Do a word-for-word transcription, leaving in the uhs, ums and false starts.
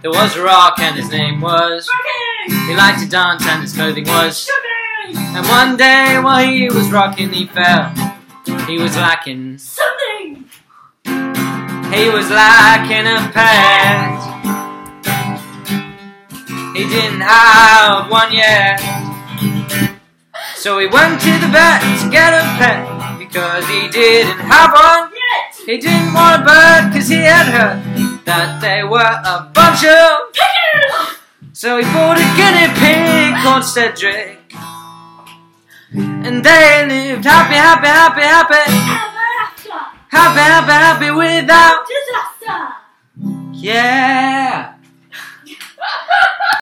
There was a rock and his name was Rocky! He liked to dance and his clothing was Sugar! And one day while he was rocking he fell. He was lacking Something! He was lacking a pet. He didn't have one yet. So he went to the vet to get a pet because he didn't have one Yet! He didn't want a bird because he had heard that they were a bunch of Pickers! So he bought a guinea pig called Cedric. And they lived happy, happy, happy, happy Ever after! Happy, happy, happy without Disaster! Yeah